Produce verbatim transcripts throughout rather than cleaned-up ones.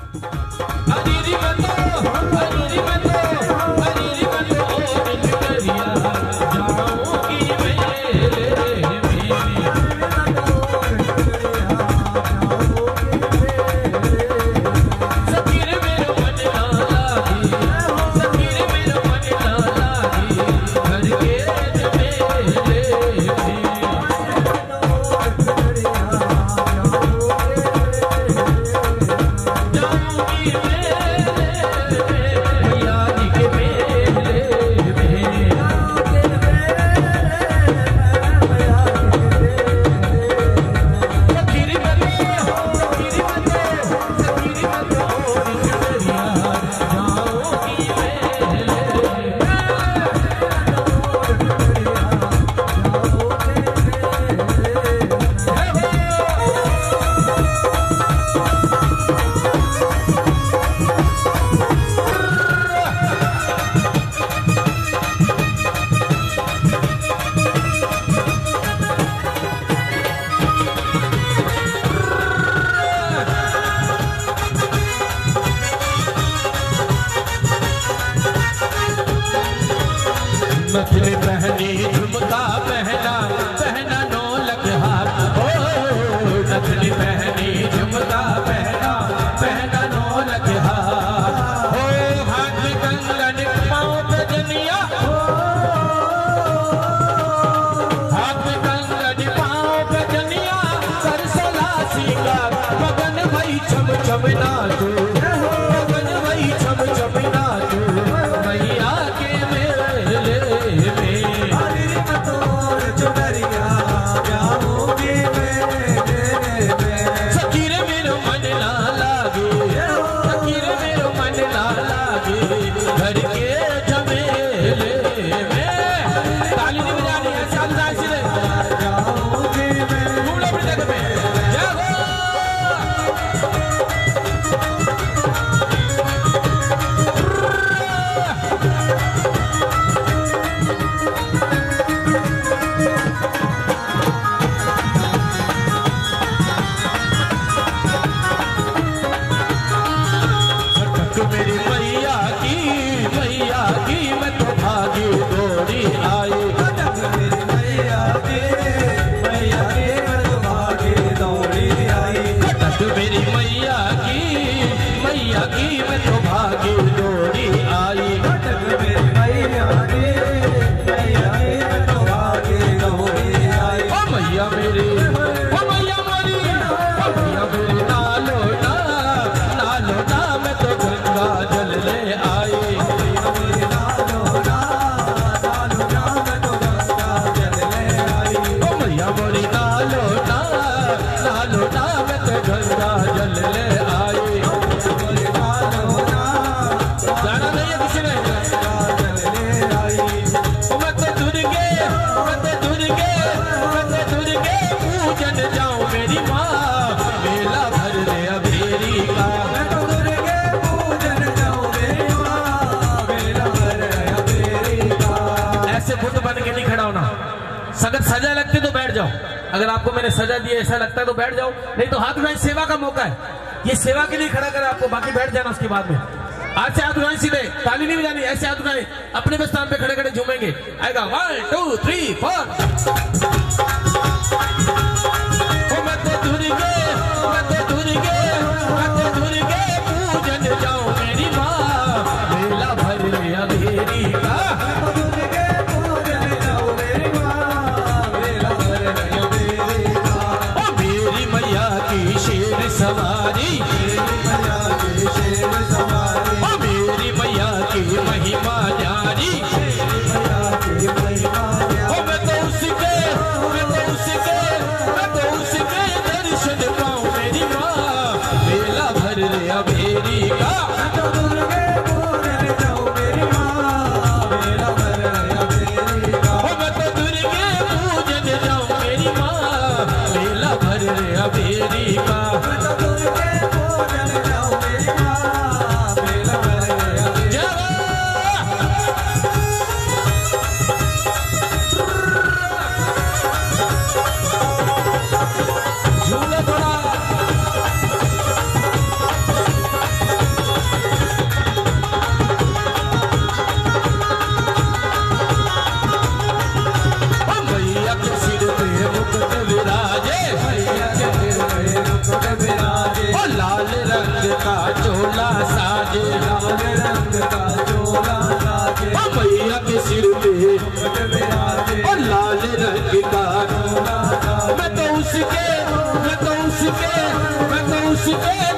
नथनी पहनी झुमका पहना पहना नौ लख हाथ हो। नथनी पहनी झुमका पहना पहना नौ लख हाथ हो। हाथ कंगन पाँव पे जनिया हाथ कंगन पाँव पे जनिया सर सलासी का मगन भई छम छम नाचो मगन भई छम छम नाचो मैया के मेरी मैया की मैया की मैं तो भागी दौड़ी आई। मेरी मैया की मैया की मैं तो भागी दौड़ी आई। मेरी मैया की मैया की मैं तो भागी दौड़ी आई। मेरी मैया की मैया की मैं तो भागी दौड़ी आई। ओ मैया मेरी ओ मैया मेरी ओ मैया मेरी नालो ना नालो ना मैं तो गंगा जल ले आई। नालो ना नालो ना मैं तो गंगा जल ले आई। ओ मैया मोरी नालो ना नालो ना मैं तो गंगा जल ले आई। नालो ना जाना नहीं है किसी ने जल ले आई। मैं तो दुर्गे मैं तो दुर्गे मैं तो दुर्गे पूजन जाऊं मेरी माँ मेला भर ले अबेरी का। मैं तो दुर्गे पूजन जाऊं मेरी माँ मेला भर ले अबेरी का। ऐसे बुद्ध बन के नहीं खड़ा होना। अगर सजा लगती तो बैठ जाओ। अगर आपको मैंने सजा दी ऐसा लगता है तो बैठ जाओ, नहीं तो हाथ उठाए। सेवा का मौका है, ये सेवा के लिए खड़ा करा आपको, बाकी बैठ जाना उसके बाद में। आज से हाथ उठाए सीधे, ताली नहीं बजानी, ऐसे हाथ उठाए अपने भी स्थान पे खड़े खड़े झूमेंगे। आएगा वन टू थ्री फोर। मैं तो दुर्गे मैं तो दुर्गे मैं तो दुर्गे पूजन जाऊं मेरी माँ मेला भर ले अबेरी का। दुर्गे पूजन जाऊं मेरी माँ मेला भर ले अबेरी का। ओ मेरी मैया की शेर सवारी मैया की शेर सवारी। ओ मेरी मैया की महिमा जारी मैया की महिमा जारी। ओ मैं तो उसके मैं तो उसके मैं तो उसके दर्शन पाऊं मेरी माँ मेला भर ले अबेरी का। मैं तो दुर्गे पूजन जाऊं मेरी माँ मेला भर ले अबेरी का। ओ मैं तो दुर्गे पूजन जाऊं मेरी माँ मेला भर ले अबेरी का। मैं तो दुर्गे पूजन जाऊं मेरी माँ मेला भर ले अबेरी का। झूले थोड़ा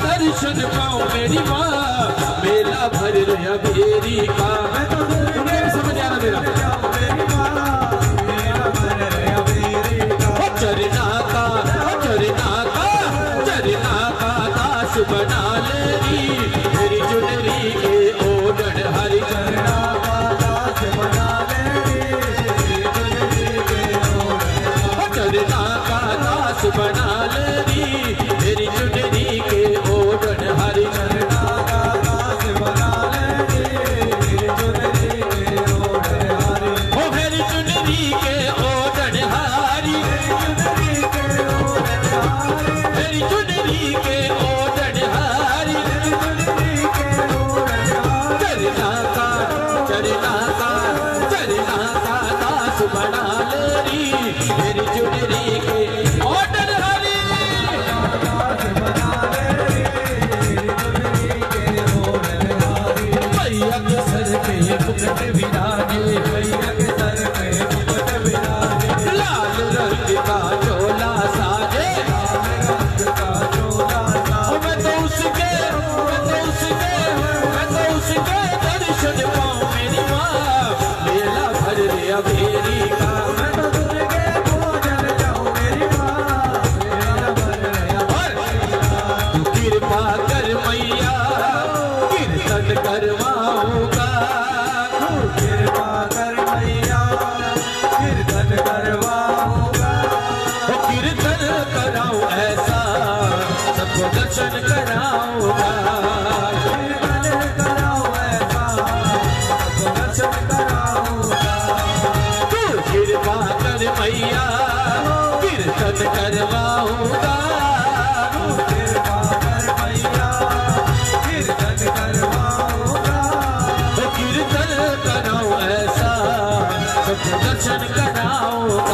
दर्शन पाऊं मेरी माँ, मेला भर रहा बेरी का। मैं तो उन्हें समझ आ रहा मेरा चरना का चरना का चरना का दास बना लेरी, मेरी चुनरी के ओढ़न हरी चरना का दास बना लेरी, चरना का दास बना लेरी, मेरी चुनरी के ओढ़न हरी चरना का दास बना लेरी, मेरी चुनरी के ओढ़न हरी, ओ मेरी चुनरी के ओढ़न हरी, मेरी चुनरी के ओढ़न हारी, चरना का चरना का चरना का दास बना लेरी, मेरी चुनरी के ओढ़न हारी, मैया के सर पे मुकुट विराजे, मैया के सर पे मुकुट विराजे, लाल रंग का चोला साजे, मैं तो उसके मैं तो उसके मैं तो उसके दर्शन पाऊं मेरी माँ, मेला भर लिया बेरी का। मैं तो तुझके भोजन जाऊं मेरी माँ, मेला भर लिया बेरी का। तू कृपा कर मैया कीर्तन करवाऊंगा, तू कृपा कर मैया कीर्तन करवाऊंगा, कीर्तन कराऊं ऐसा सबको दर्शन कराऊंगा, कीर्तन कराऊं ऐसा सबको दर्शन कराऊंगा। तू कृपा कर मैया कीर्तन करवाऊंगा, तू कृपा कर मैया कीर्तन करवाऊंगा, कीर्तन कराऊं ऐसा सबको दर्शन कराऊंगा,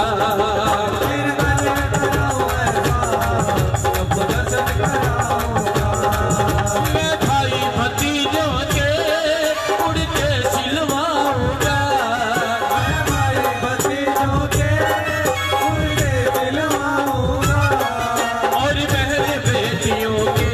मैं भाई भतीजों के उड़ते सिलवाऊंगा, मैं भाई भतीजों के उड़ते सिलवाऊंगा, और बहन बेटियों के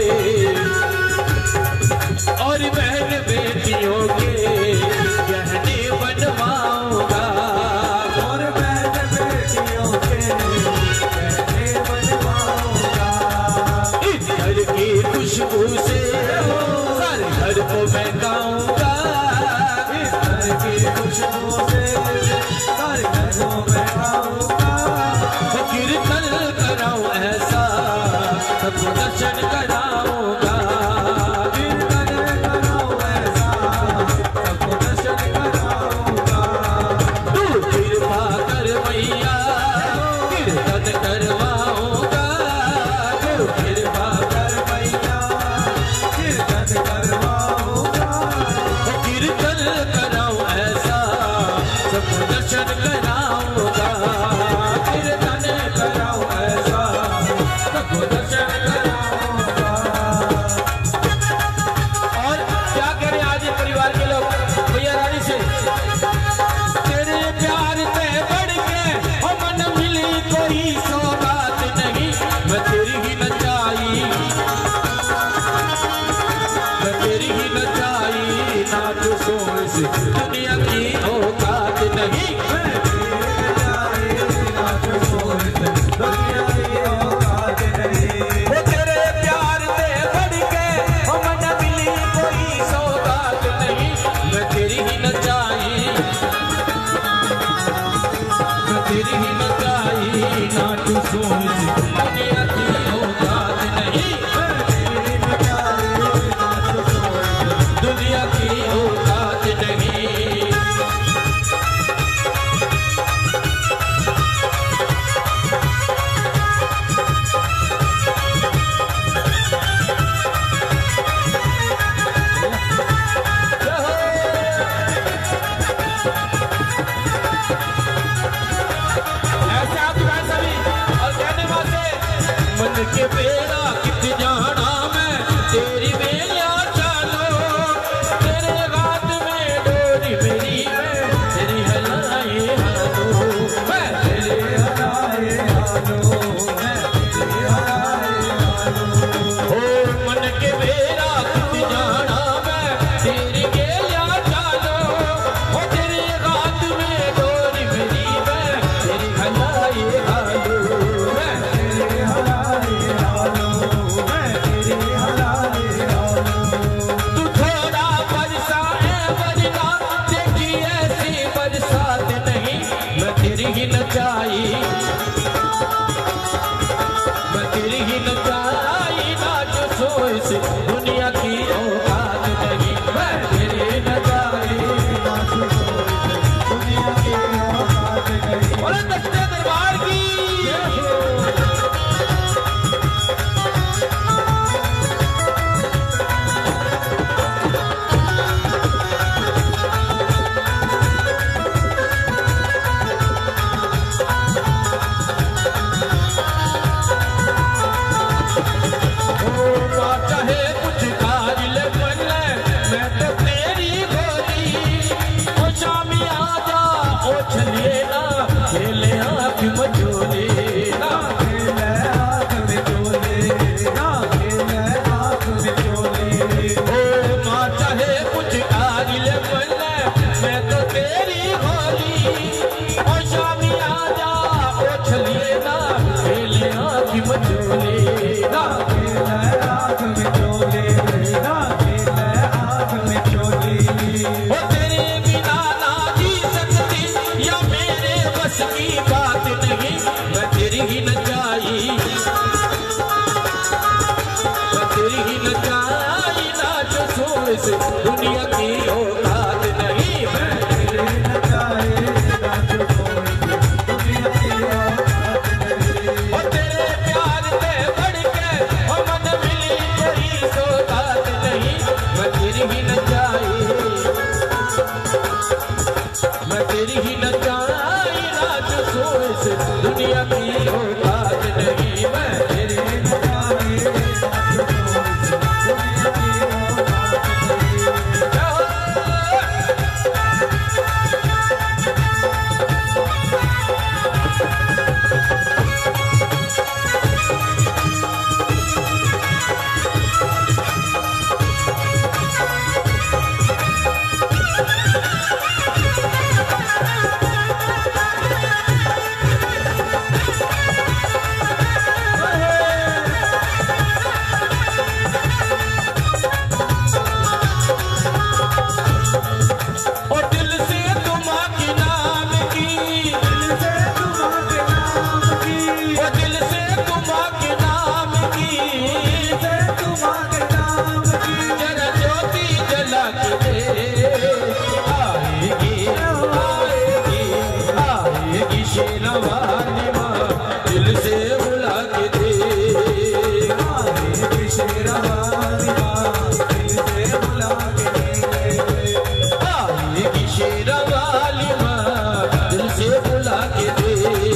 और बहन बेटियों के गहने बनवाऊंगा, और बहन बेटियों के गहने बनवाऊंगा, इस घर की खुशबू से सारे घर को महकाऊंगा, इस घर की खुशबू से सारे घर को महकाऊंगा, कीर्तन कराऊं ऐसा सबको दर्शन कराऊंगा, कीर्तन कराऊं ऐसा सबको दर्शन कराऊंगा। तू कृपा कर मैया कीर्तन करवाऊंगा, तू कृपा कर मैया कीर्तन करवाऊंगा, कीर्तन कराऊं ऐसा सबको दर्शन कराऊंगा, कीर्तन कराऊं ऐसा सबको दर्शन कराऊंगा। और क्या करें आज ये परिवार के लोग भैया रानी से, तेरे प्यार पे बढ़ के ओ मन मिली कोई सौगात नहीं, मैं तेरी ही नचाई मैं तेरी ही नचाई नाच सोन से दुनिया की औकात नहीं, मैं तेरी नचाई नाच सोन से दुनिया की औकात नहीं, वो तेरे प्यार पे बढ़ के ओ मन मिली कोई सौगात नहीं, मैं तेरी ही नचाई मैं तेरी ही नचाई नाच सोन से दुनिया की औकात नहीं, मैं तेरी नचाई नाच सोन से दुनिया की औकात नहीं। ऐसे आप सभी और कहने वाले मन नचाई नाच सोए से दुनिया की औकात नहीं। मैं तेरे नचाए नाच सोए से दुनिया की औकात नहीं। और तेरे प्यार पे बढ़ के ओ मन मिली कोई सौगात नहीं। मैं तेरी ही नचाई मैं तेरी ही नचाई नाच सोए से दुनिया की औकात नहीं। मैं तेरी नचाई शेरवाली माँ दिल से बुला के दे। आएगी शेरवाली माँ दिल से बुला के दे। आएगी शेरवाली माँ दिल से बुला के दे।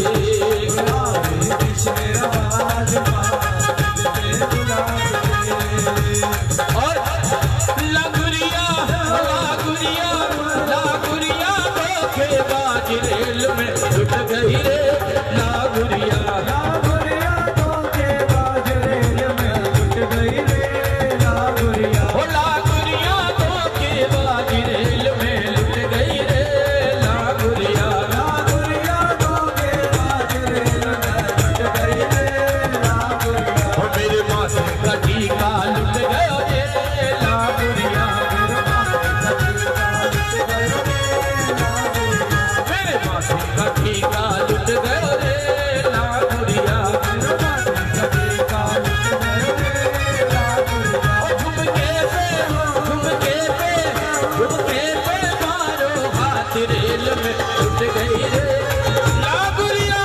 आएगी शेरवाली माँ दिल से बुला के दे। और लागुरिया लागुरिया लागुरिया धोखेबाज रेल में लुट गई रे। लागुरिया लागुरिया धोखेबाज रेल में लुट गई रे। लागुरिया ओ लागुरिया धोखेबाज रेल में लुट गई रे। लागुरिया लागुरिया धोखेबाज रेल में लुट गई रे। लागुरिया ओ मेरे माथे का टीका लुट गया रे। लागुरिया मेरे माथे का टीका लुट गया रे। मेरे माथे का टीका लुट गया रे। लागुरिया मेरे माथे का टीका लुट गया रे। लागुरिया ओ झुमके पे झुमके पे झुमके पे मारो हाथ रेल में लुट गई रे। लागुरिया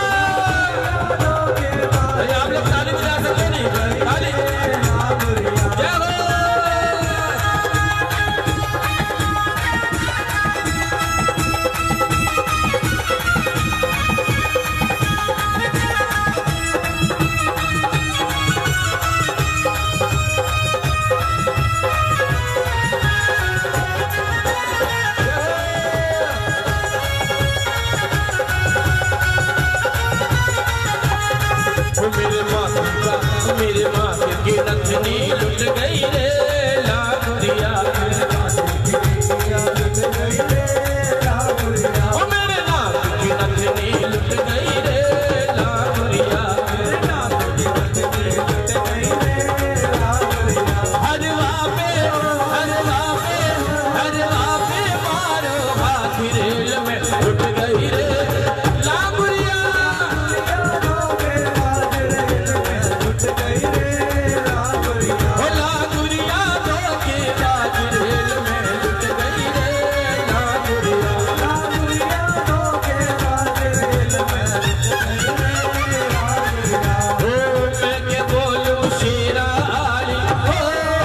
आप लोग ताली बजा सकते नहीं? ताली जय हो। मेरे माँ का मेरे माँ की नथनी लुट गई रे। लागुरिया मेरे माँ की लुट गई रे। लागुरिया ओ मेरे नाक की नथनी लुट गई रे। लागुरिया मेरे नाक की नथनी लुट गई रे। लागुरिया हरवा पे हरवा पे हरवा पे मारो हाथ रेल में लुट गई रे। लागुरिया लुट गई रे। लागुरिया ओ लागुरिया धोखेबाज रेल में लुट गई रे। लागुरिया लागुरिया धोखेबाज रेल में लुट गई रे। लागुरिया ओ मैं के बोलूं शेरा आली ओ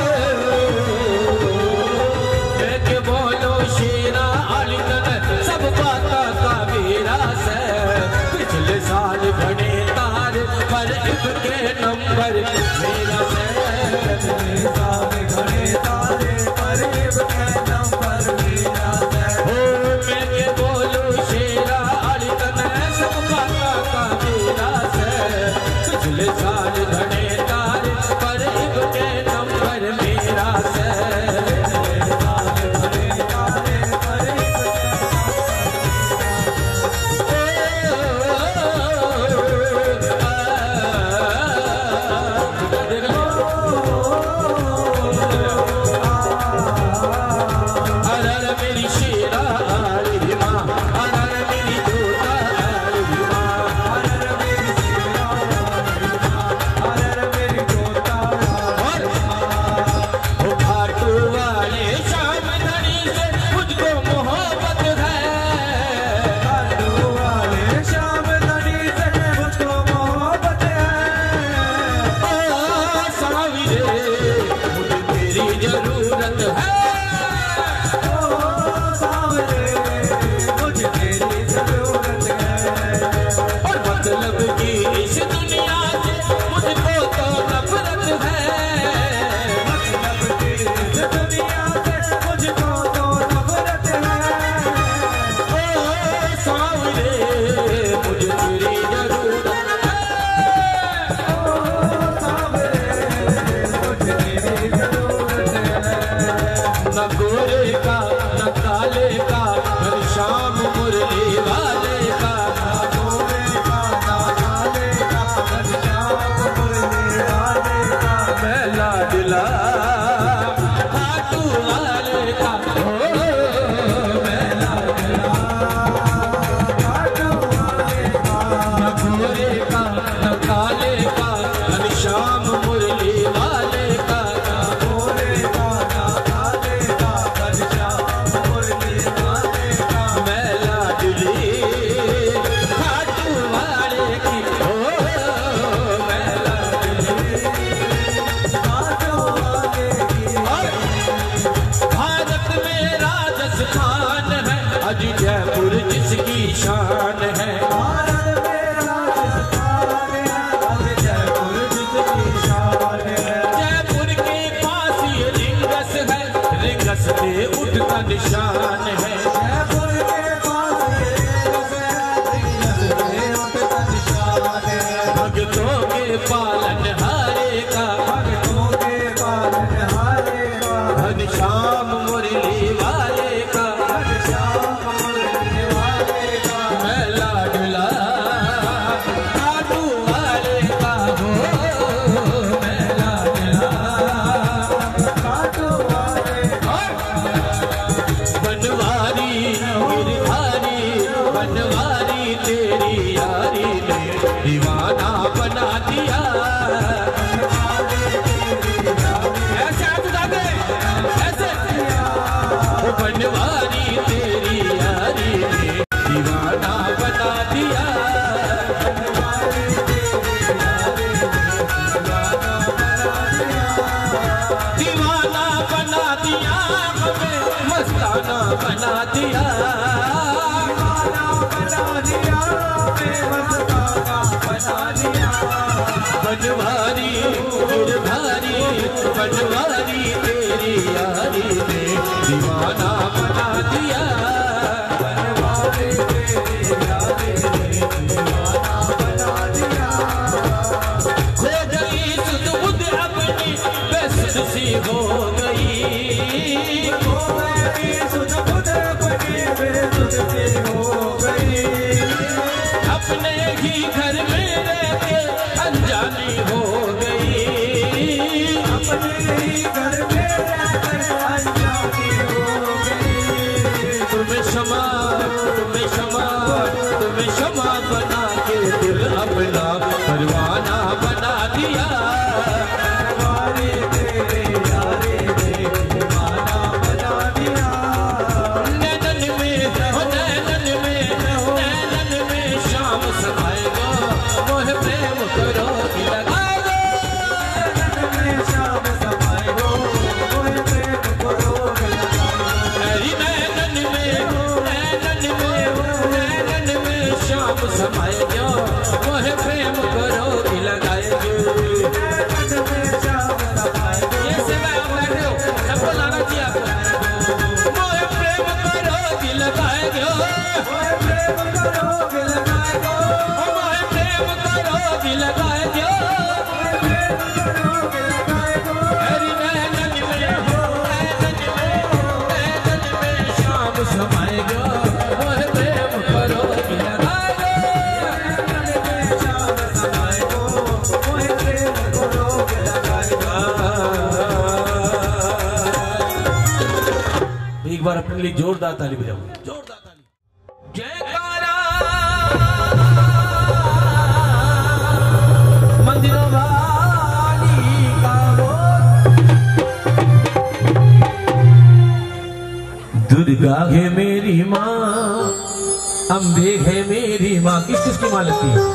मैं के बोलूं शेरा आली तने सब बाता का मेरा से। पिछले साल घने तार पर इनके नंबर मेरा से। पिछले साल घने तारे पर इनके नंबर मेरा से। हो मैं के बोलूं शेरा आली तने सब बाता का मेरा से। पिछले साल घने तार पर इनके नंबर मेरा से। पिछले साल घने तारे पर इनके शान है। भारत में राजस्थान है, अब जयपुर जिसकी शान है। जयपुर के पास ये रिंगस है, रिंगस पे उठता निशान है। जयपुर के पास ये रिंगस है, रिंगस पे उठता निशान है। भक्तों के पालन हारे का, भक्तों के पालन हारे का, घनश्याम मुरली वाले का, घनश्याम मुरली वाले का, मैं लाडला लाडू वाले का हो, मैं लाडला लाडू वाले का। बनवारी गिरधारी बनवारी तेरी यारी ने दीवाना बना दिया। ऐसे हाथ उठा दे, ऐसे बनवारी तेरी यारी ने दीवाना बना दिया। दीवाना बना दिया हमें, मस्ताना बना दिया। दीवाना बना दिया हमें, मस्ताना बना दिया। बनवारी गिरधारी बनवारी तेरी यारी ने दीवाना बना दिया। बनवारी तेरी यारी ने दीवाना बना दिया। खो गई सुध बुध अपनी बेसुध सी हो गई। खो गई सुध बुध अपनी बेसुध सी हो गई। अपने ही घर में रहते अनजानी हो गई। अपने ही घर में रहकर अनजानी हो गई। तुम्हें क्षमा तुम्हें क्षमा तुम्हें क्षमा बना के दिल अपना परवाना बना दिया। बनवारी तेरे यारे ने दीवाना बना दिया। नैनन में हो नैनन में नैनन में शाम समाएगा, मोह प्रेम करो लगाएगा। नैनन में शाम समाएगा, मोह प्रेम करो लगाएगा। नैनन में नैनन में नैनन में शाम समाएगा, मोह प्रेम करो लगाएगा। नैनन में शाम समाएगा। ये सेवा आप बैठे हो, सबको लाना चाहिए आपको। मोह प्रेम करो लगाएगा, मोह प्रेम करो लगाएगा, मोह प्रेम करो लगाएगा, मोह प्रेम करो लगाएगा। हरि नैनन में हो नैनन में नैनन में शाम समाएगा, मोह प्रेम करो लगाएगा। नैनन में शाम समाएगा, मोह प्रेम करो लगाएगा। एक बार अपने लिए जोरदार ताली बजाओ, जोरदार ताली। जयकारा मंदिरों वाली का वो। दुर्गा है मेरी माँ, अम्बे है मेरी माँ। किस किस की माँ लगती है?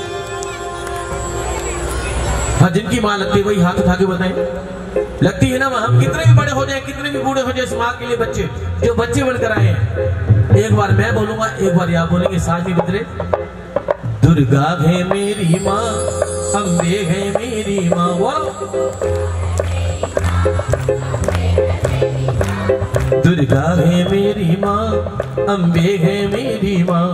हाँ, जिनकी माँ लगती है वही हाथ उठा के बताएं। लगती है ना। हम कितने भी बड़े हो जाए, कितने भी बूढ़े हो जाए, इस माँ के लिए बच्चे जो बच्चे बनकर आए हैं। एक बार मैं बोलूंगा, एक बार आप बोलेंगे, साथ में मित्रे। दुर्गा है मेरी माँ, अम्बे है मेरी माँ। वो दुर्गा है मेरी माँ, अम्बे है मेरी माँ।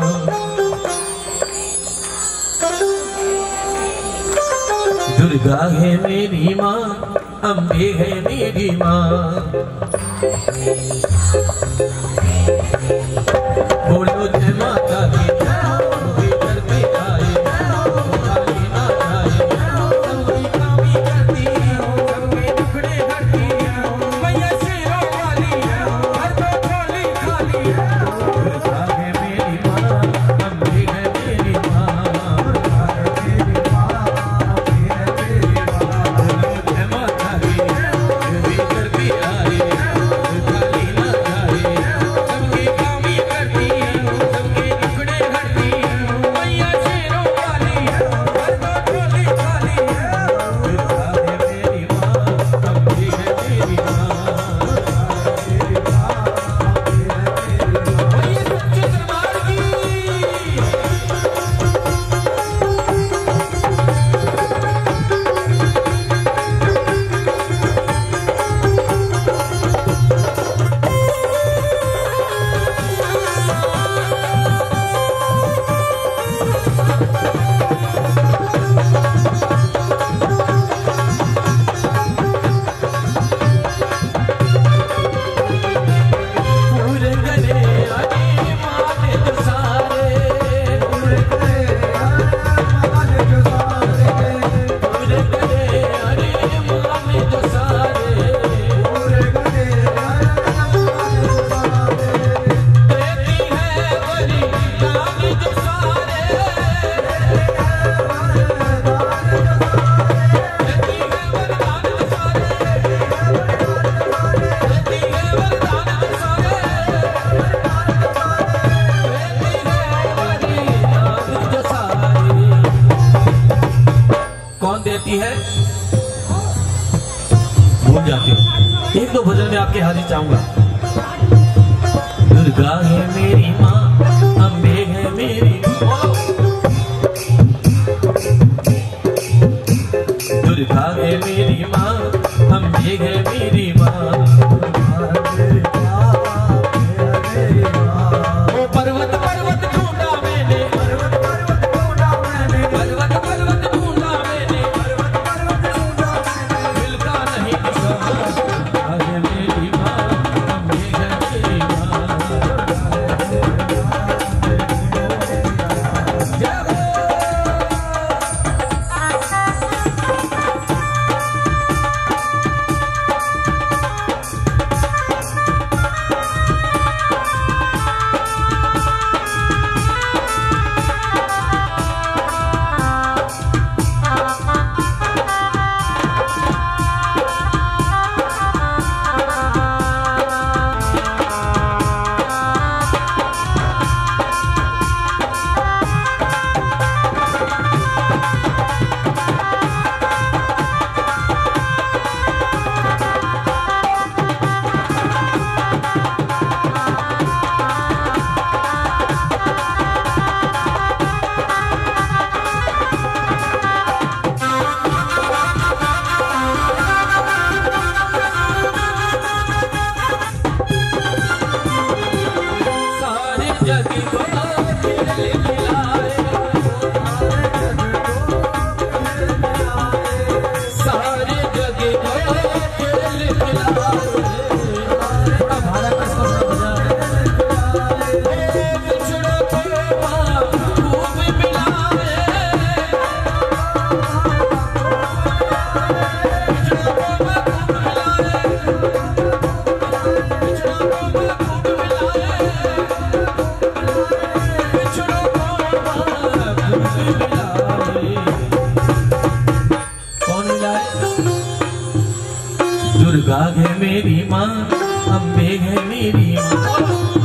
दुर्गा है मेरी माँ, अम्बे है मेरी माँ। बोलो जय माता की जय हो, भीतर पे आए खाली ना जाए। सबकी कामी करती हो, सबके दुखड़े हरती हो, मैया शेरों वाली हर तो खाली खाली। दुर्गा है मेरी माँ, अम्बे है मेरी माँ। दुर्गा है मेरी माँ, अम्बे है मेरी माँ। बोलो जय माता की जय हो, भीतर पे आए खाली ना जाए। सबकी कामी करती हो, में आपके हाजिर चाहूंगा। दुर्गा है मेरी माँ, अम्बे है मेरी माँ, दुर्गा है मेरी माँ, अम्बे है मेरी माँ। पर्वत पर्वत ढूंढा मैंने, पर्वत पर्वत ढूंढा मैंने, पर्वत पर्वत ढूंढा मैंने, पर्वत पर्वत ढूंढा मैंने, मिलता नहीं दिशा। आगे मेरी माँ, अम्बे है मेरी माँ। जय हो। दुर्गा है मेरी माँ, अम्बे है मेरी माँ,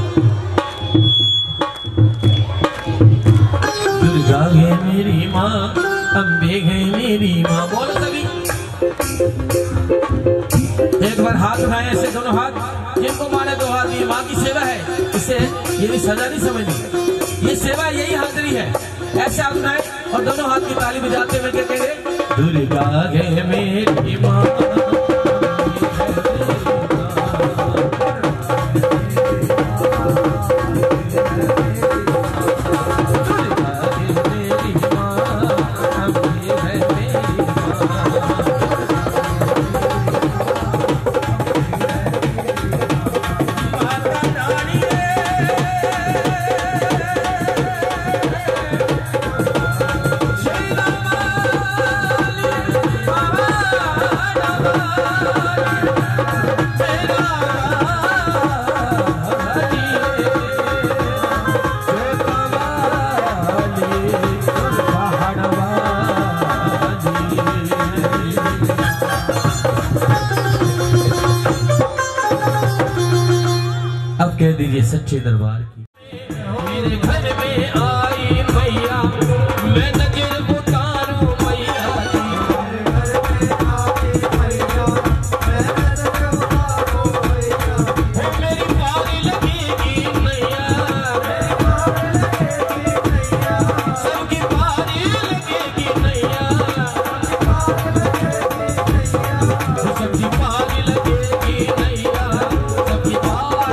दुर्गा है मेरी माँ, अम्बे है मेरी माँ। बोलो सभी एक बार हाथ उठाए ऐसे दोनों हाथ, जिनको माने दो हाथ। ये माँ की सेवा है, इसे ये भी सजा नहीं समझनी, ये सेवा यही हाजिरी है। ऐसे हाथ उठाए और दोनों हाथ की ताली बजाते हुए क्या कहेंगे? दुर्गा है मेरी माँ, कह दीजिए सच्चे दरबार की। मेरे घर में आई मैया, मैं नजर उतारूं मैया की। मेरी पारी लगेगी नैया, सबकी पारी लगेगी नैया, सबकी पारी लगेगी नैया, सबकी पार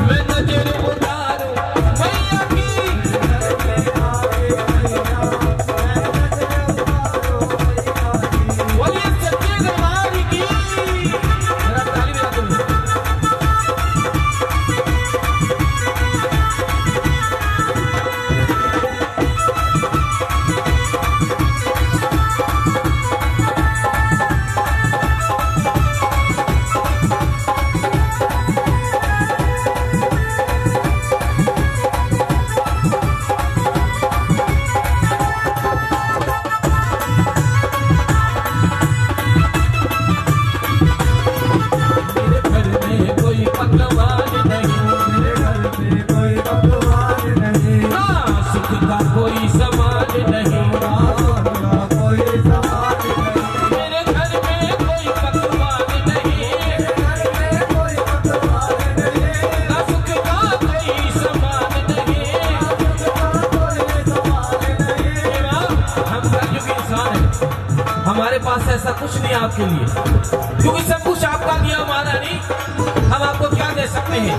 हमारे पास ऐसा कुछ नहीं आपके लिए, क्योंकि सब कुछ आपका दिया हमारा नहीं। हम आपको क्या दे सकते हैं?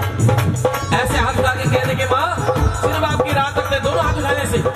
ऐसे हाथ उठा के कहने के माँ सिर्फ आपकी राह करते, दोनों हाथ उठाने से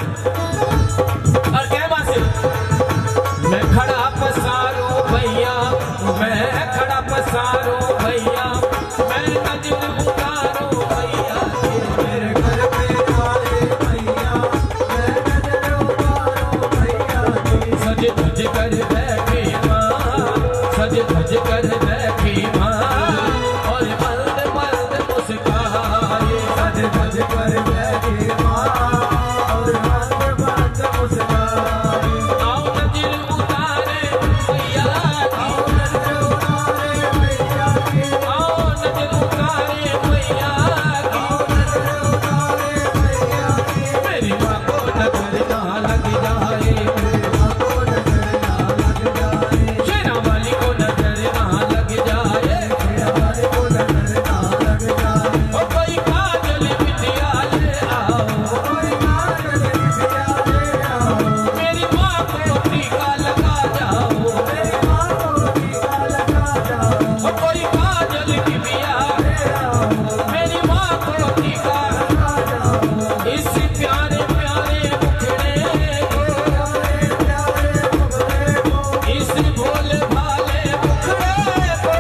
और कहवा से मैं खड़ा पसारो भैया, मैं खड़ा पसारो भैया, मैं नजर उतारो भैया, मेरे घर पे आए भैया, मैं नजर उतारो भैया, सज धज कर बैठी माँ, सज धज कर बैठी माँ, और बल्द बल्द मुस्काए, सज धज कर बैठी माँ, और बल्द बल्द मुस्काए, आओ नजर उतारे भैया, आओ नजर उतारे भैया, आओ नजर उतारे भैया, आओ नजर उतारे भैया, मेरी माँ को नजर ना लग जाए, मेरी माँ को नजर ना लग जाए, शेरा वाली को नजर ना लग जाए, शेरा वाली को नजर ना लग जाए, ओ कोई काजल बिटिया ले आओ, कोई काजल बिटिया ले आओ, मेरी माँ को टीका लगा जाओ, मेरी माँ को टीका लगा जाओ, ओ कोई काजल बिटिया ले आओ, मेरी माँ को टीका लगा जाओ, इस प्यारे प्यारे मुखड़े को, प्यारे प्यारे मुखड़े को, इस भोले भाले मुखड़े को,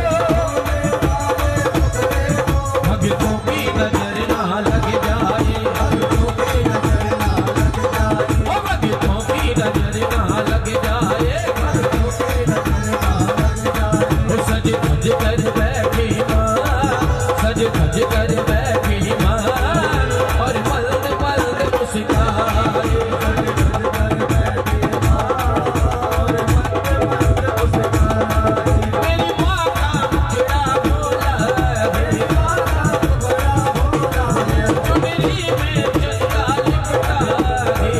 भक्तों की नजर ना लग जाए, भक्तों की नजर ना लग जाए, ओ भक्तों की नजर ना लग जाए, भक्तों की नजर ना लग जाए, ओ सज धज कर बैठी माँ, सज धज कर बैठी माँ, और पल्द पल्द मुस्काए, सज धज कर बैठी माँ, और पल्द पल्द मुस्काए, मेरी माँ का मुखड़ा भोला, मेरी माँ का मुखड़ा भोला, चुनरी में चंदा लिपटा है,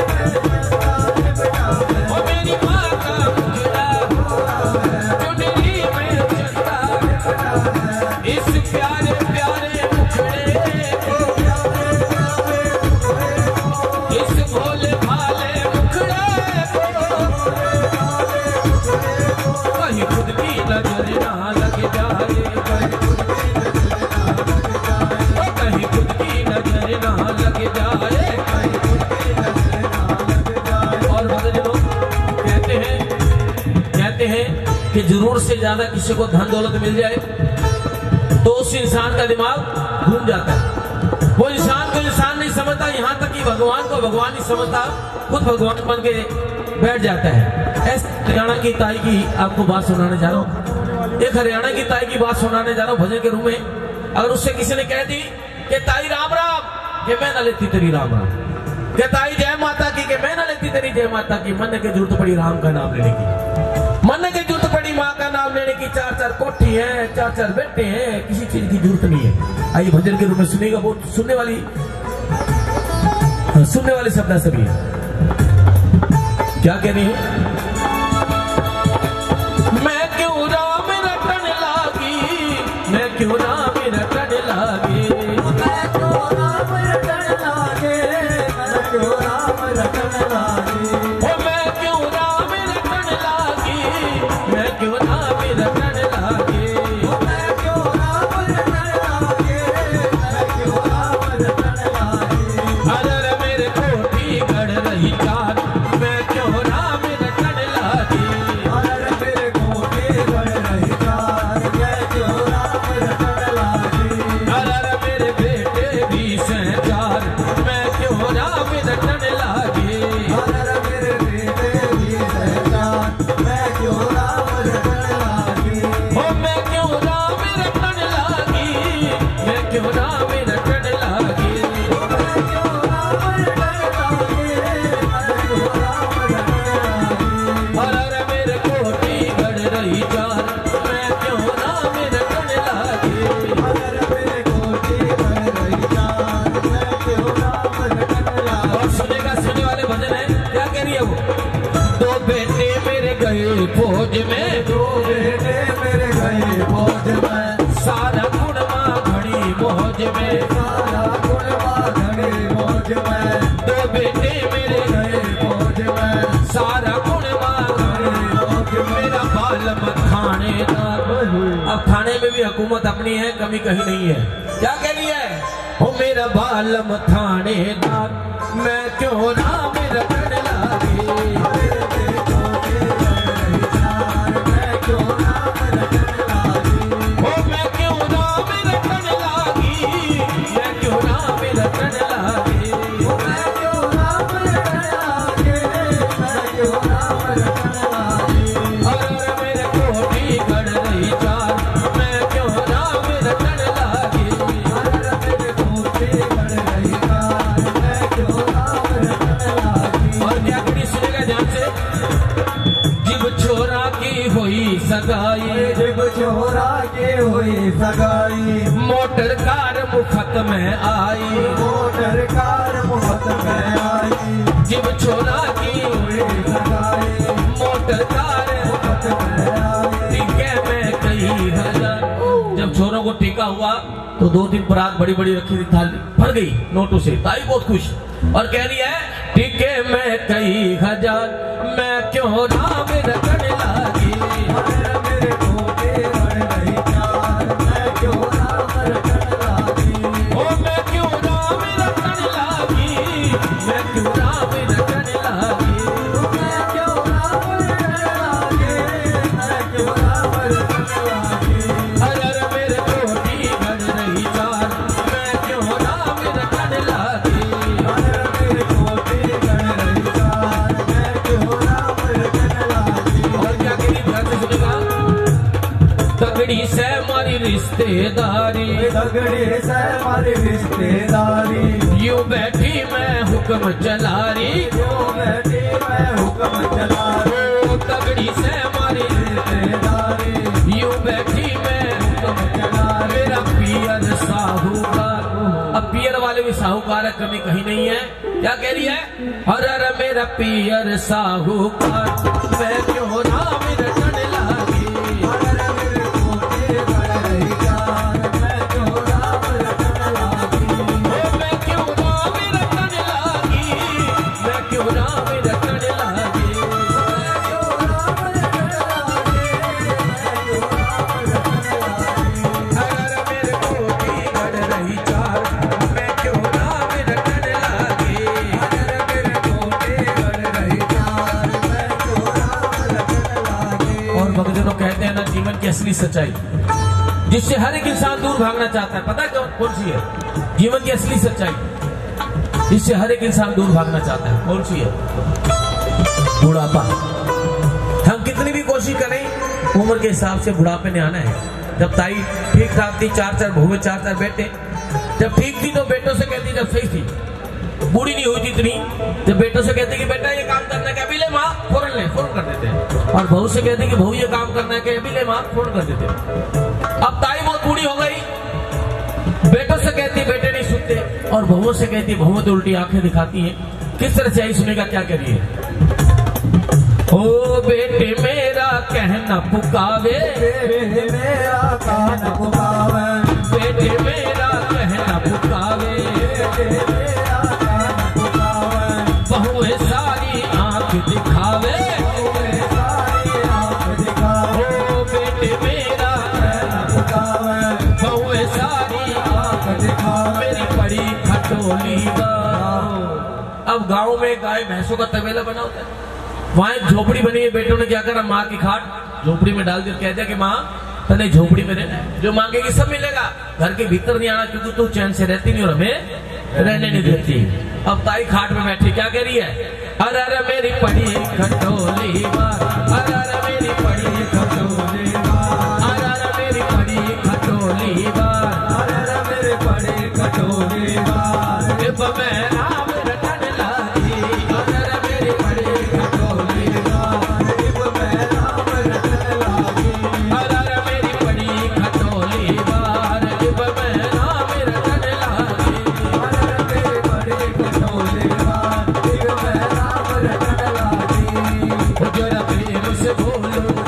ओ मेरी माँ का मुखड़ा भोला, चुनरी में चंदा लिपटा है, इस प्यारे प्यारे मुखड़े को, प्यारे प्यारे मुखड़े को, इस भोले भाले मुखड़े को, कहीं खुद की नजर ना लग जाए, कहीं खुद की नजर ना लग जाए, ओ कहीं खुद की नजर ना लग जाए, कहीं खुद की नजर ना लग जाए। और भक्तजनों कहते हैं कहते हैं कि जरूर से ज्यादा किसी को धन दौलत मिल जाए तो उस इंसान का दिमाग घूम जाता है, वो इंसान को इंसान नहीं समझता, यहाँ तक कि भगवान को भगवान नहीं समझता, खुद भगवान बन के बैठ जाता है। ऐसे हरियाणा की ताई की आपको बात सुनाने जा रहा हूँ, एक हरियाणा की ताई की बात सुनाने जा रहा हूँ भजन के रूप में। अगर उससे किसी ने कह दी कि ताई राम राम, कि मैं ना लेती तेरी राम राम, कि ताई जय माता की, कि मैं ना लेती तेरी जय माता की, मन की जरूरत पड़ी राम का नाम लेने की, मन की जरूरत पड़ी माँ का नाम लेने की, चार चार कोठी है, चार चार बेटे हैं, किसी चीज की जरूरत नहीं है। आइए भजन के रूप में सुनेगा, वो सुनने वाली सुनने वाले शब्द सभी है। क्या कह रही है? मैं क्यों राम रटन लागी, मैं क्यों राम रटन लागी, मैं क्यों राम रटन लागे, मैं क्यों राम रटन लागी, ओ मैं क्यों राम रटन लागी, मैं क्यों राम रटन लागी, ओ मैं क्यों राम रटन लागे, में, सारा कुणबा घड़े मौज में, दो बेटे मेरे गए फौज में, सारा कुणबा घड़े मौज में। मेरा बालम थानेदार। अब थाने में भी हुकूमत अपनी है, कमी कहीं नहीं है। क्या कह रही है? ओ मेरा बालम थानेदार, मैं क्यों नाम रटन लागे, मैं क्यों नाम रटन लागी, ओ मैं क्यों नाम रटन लागी, मैं क्यों नाम रटन लागे। मैं क्यों नाम रटन लागे, मैं क्यों नाम रटन लागी। अरे मेरे कोठी गढ़ रही चार, मैं क्यों नाम रटन लागे। अरे मेरे कोठी गढ़ रही कार, मैं क्यों नाम रटन लागी। और क्या करी सुनेगा ध्यान से। जिब छोरा की हुई सगाई, जिब छोरा के हुई सगाई, मोटर कार मुफ्त में आई, मोटर कार मुफ्त में आई। जिब छोरा की हुई सगाई, मोटर कार मुफ्त में आई। टीके में कई हजार। जब छोरों को टीका हुआ तो दो दिन बरात बड़ी बड़ी रखी थी, थाली भर गई नोटों से। ताई बहुत खुश और कह रही है टीके में कई हजार, मैं क्यों नाम रटन लागी। अरे मेरे कोटे गढ़ रही कार, मैं क्यों नाम रटन लागी। ओ मैं क्यों नाम रटन लागी, मैं क्यों नाम रटन लागी। मैं क्यों नाम रटन लागी, मैं क्यों नाम रटन लागी। अरे अरे मेरे कोठी गढ़ रही चार, मैं क्यों नाम रटन लागी। अरे मेरे कोटे गढ़ रही कार, मैं क्यों नाम रटन लागी। और क्या करी ध्यान से सुनेगा। तगड़ी से हमारी रिश्तेदारी, तगड़ी से हमारी रिश्तेदारी, यूं बैठी मैं हुक्म चला रही, जो बैठी मैं हुक्म चला रही। ओ तगड़ी से हमारी रिश्तेदारी, यूं बैठी मैं हुक्म चला रही। मेरा पियर साहूकार। अब पियर वाले भी साहूकार है, कमी कहीं नहीं है। क्या कह रही है? अरे अरे मेरा पियर साहूकार, मैं क्यों नाम रटन लागी। अरे मेरे कोटे गढ़ रही कार, मैं क्यों नाम रटन लागी। ओ मैं क्यों नाम रटन लागी, मैं क्यों नाम रटन लागी। मैं क्यों नाम रटन लागी, मैं क्यों नाम रटन लागी। अरे मेरे कोठी गढ़ रही चार, मैं क्यों नाम रटन लागी। अरे मेरे कोटे गढ़ रही कार, मैं क्यों नाम रटन लागी। और भक्तजनों कहते हैं ना, जीवन की असली सच्चाई जिससे हर एक इंसान दूर भागना चाहता है, पता है कौन कौन सी है? जीवन की असली सच्चाई जिससे हर एक इंसान दूर भागना चाहता है, कौन सी है? बुढ़ापा। हम कितनी भी कोशिश करें, उम्र के हिसाब से बुढ़ापे ने आना है। जब ताई ठीक ठाक थी, चार चार बहुए, चार चार बेटे, जब ठीक थी तो बेटों से कहती जब सही थी, बूढ़ी नहीं हुई थी इतनी, जब बेटों से कहते कि बेटा ये काम करना है, अभी ले माँ, फौरन ले, फौरन कर देते हैं। और बहू से कहते कि बहू ये काम करना है, अभी ले माँ, फौरन कर देते हैं। अब ताई बहुत बूढ़ी हो गई, बेटों से कहती बेटे नहीं सुनते, और बहुओं से कहती बहुओं तो उल्टी आंखें दिखाती हैं। किस तरह से आई सुनेगा, क्या करिए। ओ बेटे मेरा कहना पुकावे, बेटे मेरा कान पुकावे, बेटे मेरा कहना पुकावे, बेटे मेरा कान पुकावे। बहुए सारी आंख दिखावे, बहुए सारी आँख दिखावे, ओ बेटे मेरा कान पुकावे। बहुए सारी आँख दिखावे, मेरी बड़ी खटोली गाँव। अब गांव में गाय भैंसों का तबेला बना होता है, वहां एक झोपड़ी बनी है। बेटों ने क्या करा, माँ की खाट झोपड़ी में डाल दिया, कह दिया कि माँ तने झोपड़ी में रहना है, जो मांगेगी सब मिलेगा, घर के भीतर नहीं आना क्योंकि तू चैन से रहती नहीं और हमें रहने नहीं देती। अब ताई खाट में बैठी क्या कह रही है, अरे अरे मेरी पड़ी खटोली माँ, अरे अरे मेरी पड़ी खटोली माँ, अरे अरे मेरी पड़ी खटोली माँ, अरे रे मेरे बड़े कटोरे बार, जब मैं नाम रटन लागी, अरे रे मेरे बड़े कटोरे बार, जब मैं नाम रटन लागी। अरे अरे मेरी पड़ी खटोली बार, जब मैं नाम रटन लागी। अरे रे मेरे बड़े कटोरे बार, जब मैं नाम रटन लागी। जरा प्रेम से बोलो